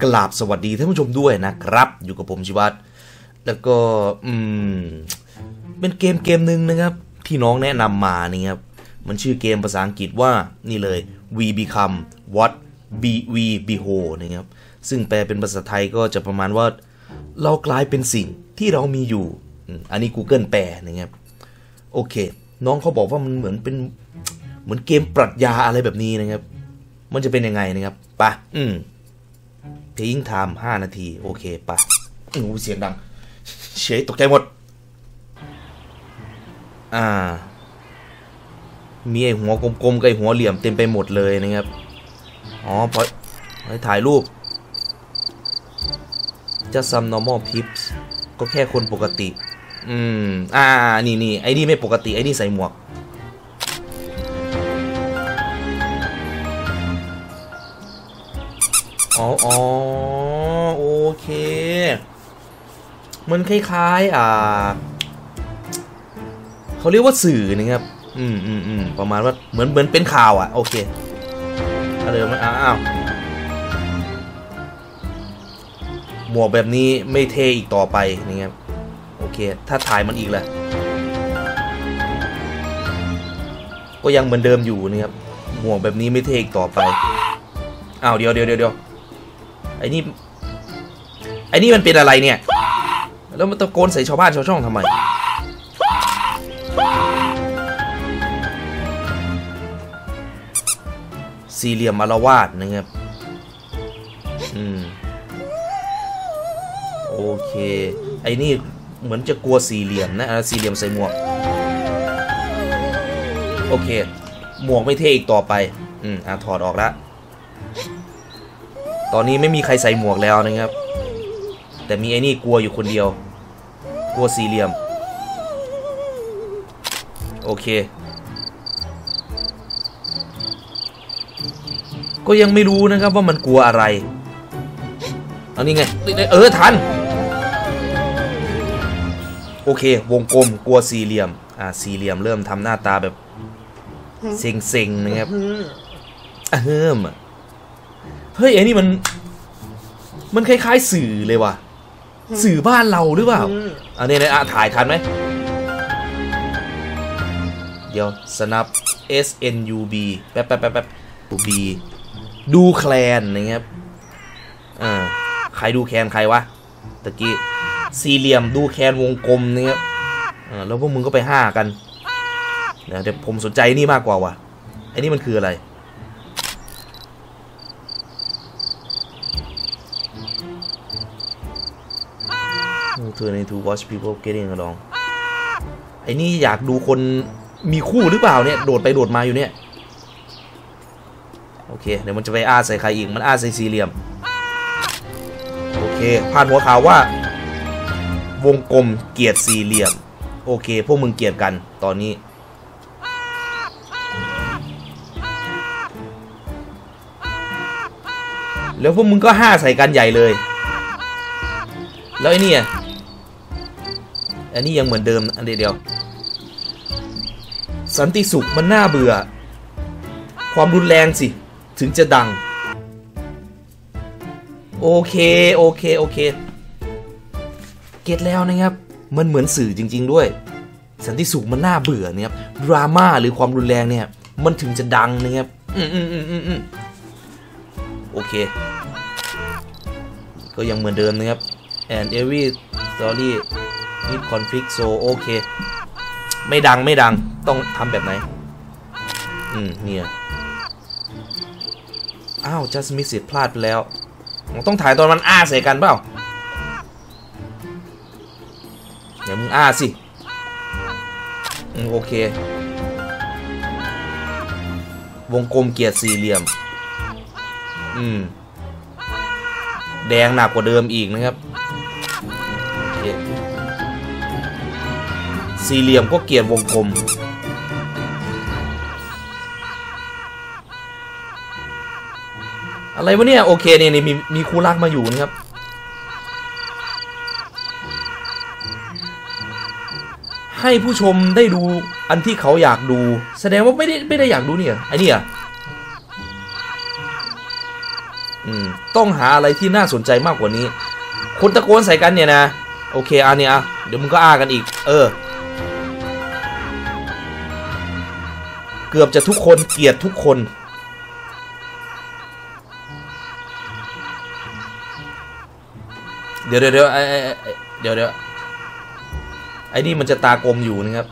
กราบสวัสดีท่านผู้ชมด้วยนะครับอยู่กับผมชิวัตรแล้วก็เป็นเกมหนึ่งนะครับที่น้องแนะนำมานี่ครับมันชื่อเกมภาษาอังกฤษว่านี่เลย We Become What We Behold นะครับซึ่งแปลเป็นภาษาไทยก็จะประมาณว่าเรากลายเป็นสิ่งที่เรามีอยู่อันนี้ Google แปลนะครับโอเคน้องเขาบอกว่ามันเหมือนเกมปรัชญาอะไรแบบนี้นะครับมันจะเป็นยังไงนะครับไปทิ้งไทม์5 นาทีโอเคไปเสียงดังเฉยตกใจหมดมีไอ้หัวกลมๆกับไอ้หัวเหลี่ยมเต็มไปหมดเลยนะครับอ๋อพอถ่ายรูปjust some normal peeps ก็แค่คนปกตินี่ไอ้นี่ไม่ปกติไอ้นี่ใส่หมวกอ๋อโอเคมันคล้ายๆเขาเรียกว่าสื่อนะครับประมาณว่าเหมือนเป็นข่าวโอเคอะไรมันหมวกแบบนี้ไม่เท่อีกต่อไปนะครับโอเคถ้าถ่ายมันอีกแหละก็ยังเหมือนเดิมอยู่นะครับหมวกแบบนี้ไม่เท่อีกต่อไปเดี๋ยวไอ้นี่มันเป็นอะไรเนี่ยแล้วมันตะโกนใส่ชาวบ้านชาวช่องทำไมสี่เหลี่ยมอาละวาดนะครับโอเคไอ้นี่เหมือนจะกลัวสี่เหลี่ยมนะสี่เหลี่ยมใส่หมวกโอเคหมวกไม่เท่อีกต่อไปถอดออกแล้วตอนนี้ไม่มีใครใส่หมวกแล้วนะครับแต่มีไอ้นี่กลัวอยู่คนเดียวกลัวสี่เหลี่ยมโอเคก็ยังไม่รู้นะครับว่ามันกลัวอะไรเอานี่ไงทันโอเควงกลมกลัวสี่เหลี่ยมสี่เหลี่ยมเริ่มทำหน้าตาแบบเซ็งๆนะครับเฮ้ยไอ้นี่มันคล้ายๆสื่อเลยว่ะสื่อบ้านเราหรือเปล่าเนี่ยถ่ายทันไหมเดี๋ยวสนับ SNUB แป๊บB ดูแคลนนะครับใครดูแคลนใครวะตะกี้สี่เหลี่ยมดูแคลนวงกลมนะครับแล้วพวกมึงก็ไป5กันแต่ผมสนใจนี่มากกว่าว่ะไอ้นี่มันคืออะไรturn to watch people getting along ไอ้นี่อยากดูคนมีคู่หรือเปล่าเนี่ยโดดไปโดดมาอยู่เนี่ยโอเคเดี๋ยวมันจะไปใส่ใครอีกมันใส่สี่เหลี่ยมโอเคพาดหัวข่าวว่าวงกลมเกลียดสี่เหลี่ยมโอเคพวกมึงเกลียดกันตอนนี้แล้วพวกมึงก็ใส่กันใหญ่เลยแล้วไอ้นี่อันนี้ยังเหมือนเดิมอันเดียวสันติสุขมันน่าเบื่อความรุนแรงสิถึงจะดังโอเคเก็ตแล้วนะครับมันเหมือนสื่อจริงๆด้วยสันติสุขมันน่าเบื่อนะครับดราม่าหรือความรุนแรงเนี่ยมันถึงจะดังนะครับโอเคก็ยังเหมือนเดิมนะครับ and every story with conflict so โอเคไม่ดังต้องทำแบบไหนเนี่ยjust miss it พลาดไปแล้วต้องถ่ายตอนมันใส่กันเปล่าเดี๋ยวมึงสิโอเควงกลมเกียรติสี่เหลี่ยมแดงหนักกว่าเดิมอีกนะครับสี่เหลี่ยมก็เกลียดวงกลมอะไรวะเนี่ยโอเคเนี่ยมีคู่รักมาอยู่นะครับให้ผู้ชมได้ดูอันที่เขาอยากดูแสดงว่าไม่ได้อยากดูเนี่ยไอ้นี่ต้องหาอะไรที่น่าสนใจมากกว่านี้คนตะโกนใส่กันเนี่ยนะโอเคอันนี้เดี๋ยวมึงก็กันอีกเกือบจะทุกคนเกลียดทุกคนเดี๋ยวไอ้นี่มันจะตากลมอยู่นะครับ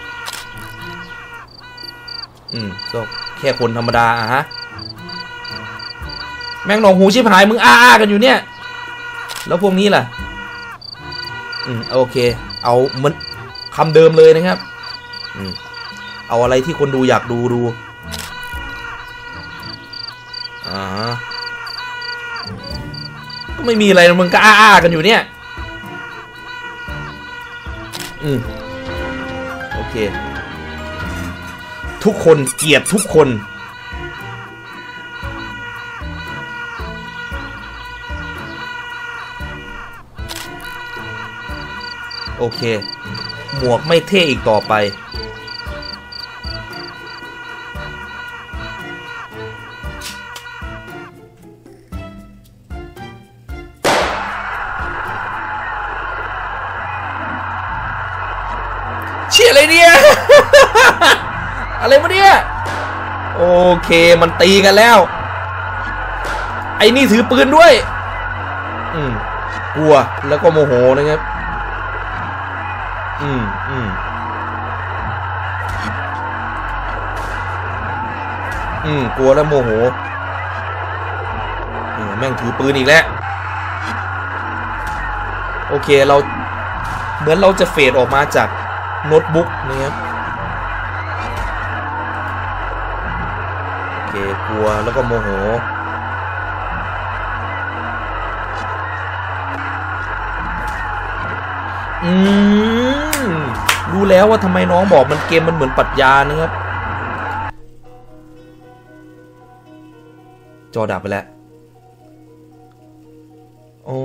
ก็แค่คนธรรมดาฮะแม่งหนองหูชิบหายมึงกันอยู่เนี่ยแล้วพวกนี้ล่ะโอเคเอามันคำเดิมเลยนะครับเอาอะไรที่คนดูอยากดูก็ไม่มีอะไรมึงก็กันอยู่เนี่ยโอเคทุกคนเกลียดทุกคนโอเคหมวกไม่เท่อีกต่อไปเชี่ยอะไรเนี่ย อะไรวะเนี่ยโอเคมันตีกันแล้วไอ้นี่ถือปืนด้วยกลัวแล้วก็โมโหนะครับกลัวแล้วโมโหแม่งถือปืนอีกแล้วโอเคเราเหมือนเราจะเฟดออกมาจากโน้ตบุ๊กนะครับโอเคกลัวแล้วก็โมโหรู้แล้วว่าทำไมน้องบอกมันเกมมันเหมือนปรัชญานะครับจอดับไปแล้วอ๋อ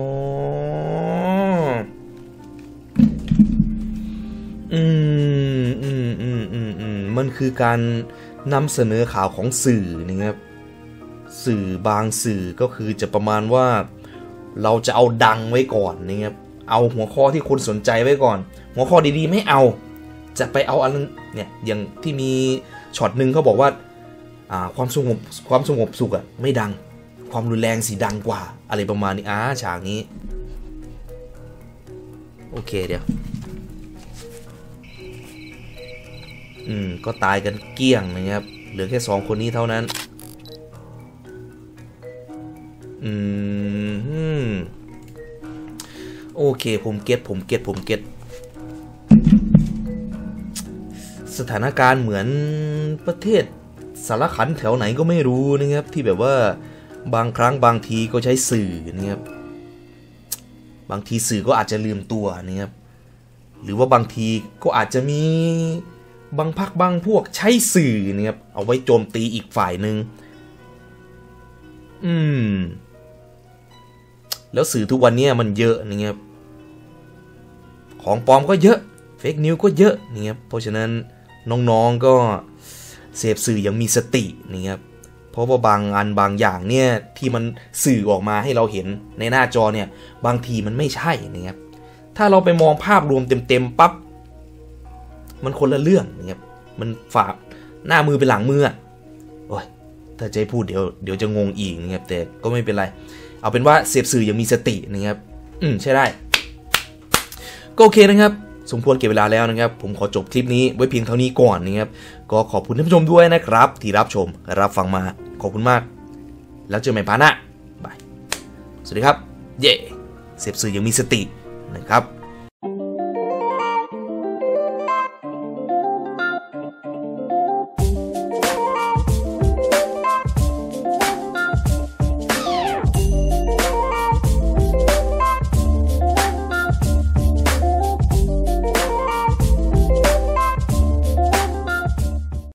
มันคือการนำเสนอข่าวของสื่อนะครับสื่อบางสื่อก็คือจะประมาณว่าเราจะเอาดังไว้ก่อนนะครับเอาหัวข้อที่คนสนใจไว้ก่อนหัวข้อดีๆไม่เอาจะไปเอาอะไรเนี่ยอย่างที่มีช็อตหนึ่งเขาบอกว่าความสงบสุขไม่ดังความรุนแรงสิดังกว่าอะไรประมาณนี้ฉากนี้โอเคเดี๋ยวก็ตายกันเกลี้ยงนะครับเหลือแค่2คนนี้เท่านั้นโอเคผมเก็ตสถานการณ์เหมือนประเทศสารขันแถวไหนก็ไม่รู้นะครับที่แบบว่าบางครั้งบางทีก็ใช้สื่อนะครับบางทีสื่อก็อาจจะลืมตัวนะครับหรือว่าบางทีก็อาจจะมีบางพรรคบางพวกใช้สื่อนะครับเอาไว้โจมตีอีกฝ่ายหนึ่งแล้วสื่อทุกวันนี้มันเยอะนะครับของปลอมก็เยอะเฟกนิวก็เยอะนะครับเพราะฉะนั้นน้องๆก็เสพสื่ออย่างมีสตินะครับเพราะว่าบางอันบางอย่างเนี่ยที่มันสื่อออกมาให้เราเห็นในหน้าจอเนี่ยบางทีมันไม่ใช่นะครับถ้าเราไปมองภาพรวมเต็มๆปั๊บมันคนละเรื่องนะครับมันฝากหน้ามือเป็นหลังมือโอ้ยถ้าจะพูดเดี๋ยวจะงงอีกนะครับแต่ก็ไม่เป็นไรเอาเป็นว่าเสพสื่ออย่างมีสตินะครับใช่ได้ก็โอเคนะครับสมควรเก็บเวลาแล้วนะครับผมขอจบคลิปนี้ไว้เพียงเท่านี้ก่อนนะครับก็ขอบคุณท่านผู้ชมด้วยนะครับที่รับชมรับฟังมาขอบคุณมากแล้วเจอกันใหม่พาร์ทหน้าบายสวัสดีครับเย่เสพสื่ออย่างมีสตินะครับ